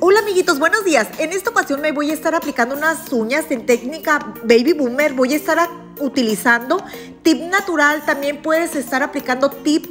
Hola amiguitos, buenos días. En esta ocasión me voy a estar aplicando unas uñas en técnica Baby Boomer. Voy a estar utilizando tip natural. También puedes estar aplicando tip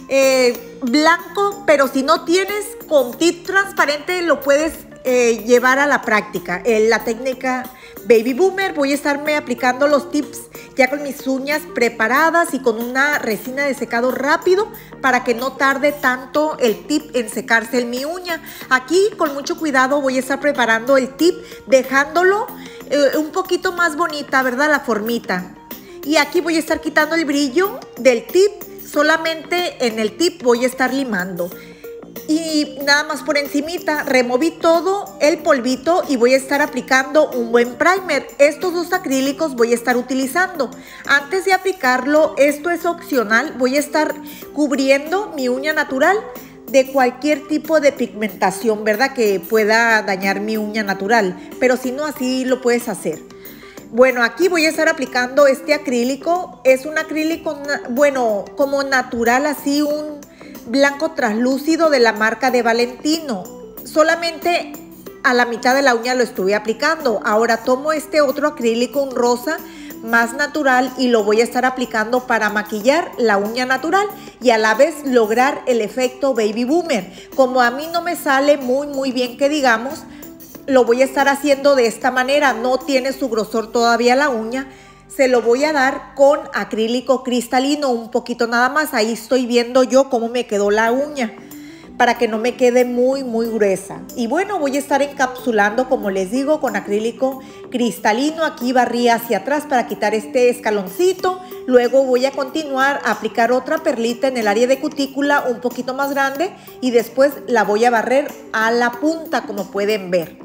blanco, pero si no tienes con tip transparente lo puedes llevar a la práctica. La técnica Baby Boomer, voy a estarme aplicando los tips ya con mis uñas preparadas y con una resina de secado rápido para que no tarde tanto el tip en secarse en mi uña. Aquí con mucho cuidado voy a estar preparando el tip, dejándolo un poquito más bonita, ¿verdad? La formita. Y aquí voy a estar quitando el brillo del tip, solamente en el tip voy a estar limando. Y nada más por encimita, removí todo el polvito y voy a estar aplicando un buen primer. Estos dos acrílicos voy a estar utilizando. Antes de aplicarlo, esto es opcional, voy a estar cubriendo mi uña natural de cualquier tipo de pigmentación, ¿verdad? Que pueda dañar mi uña natural, pero si no, así lo puedes hacer. Bueno, aquí voy a estar aplicando este acrílico. Es un acrílico, bueno, como natural, así un blanco translúcido de la marca de Valentino. Solamente a la mitad de la uña lo estuve aplicando. Ahora tomo este otro acrílico, un rosa más natural, y lo voy a estar aplicando para maquillar la uña natural y a la vez lograr el efecto Baby Boomer. Como a mí no me sale muy bien que digamos, lo voy a estar haciendo de esta manera. No tiene su grosor todavía la uña. Se lo voy a dar con acrílico cristalino, un poquito nada más. Ahí estoy viendo yo cómo me quedó la uña, para que no me quede muy gruesa. Y bueno, voy a estar encapsulando, como les digo, con acrílico cristalino. Aquí barrí hacia atrás para quitar este escaloncito. Luego voy a continuar a aplicar otra perlita en el área de cutícula un poquito más grande. Y después la voy a barrer a la punta, como pueden ver.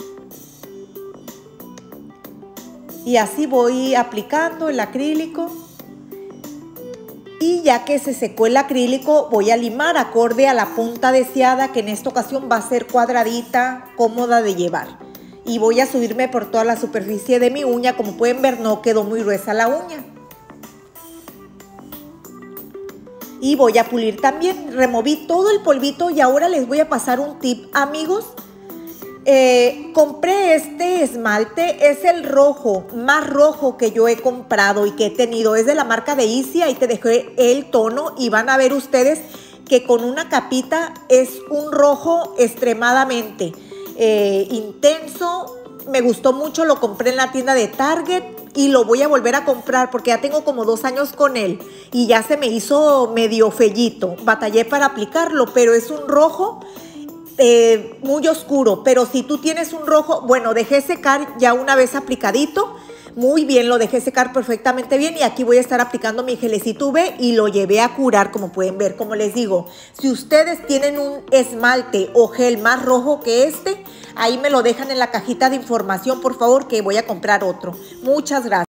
Y así voy aplicando el acrílico. Y ya que se secó el acrílico, voy a limar acorde a la punta deseada, que en esta ocasión va a ser cuadradita, cómoda de llevar. Y voy a subirme por toda la superficie de mi uña. Como pueden ver, no quedó muy gruesa la uña. Y voy a pulir también. Removí todo el polvito y ahora les voy a pasar un tip, amigos. Compré este esmalte, es el rojo, más rojo que yo he comprado y que he tenido. Es de la marca de Easy, ahí te dejé el tono y van a ver ustedes que con una capita es un rojo extremadamente intenso. Me gustó mucho, lo compré en la tienda de Target y lo voy a volver a comprar porque ya tengo como 2 años con él y ya se me hizo medio fellito. Batallé para aplicarlo, pero es un rojo muy oscuro. Pero si tú tienes un rojo, bueno, dejé secar ya una vez aplicadito, muy bien, lo dejé secar perfectamente bien. Y aquí voy a estar aplicando mi gelecito UV y lo llevé a curar, como pueden ver. Como les digo, si ustedes tienen un esmalte o gel más rojo que este, ahí me lo dejan en la cajita de información, por favor, que voy a comprar otro. Muchas gracias.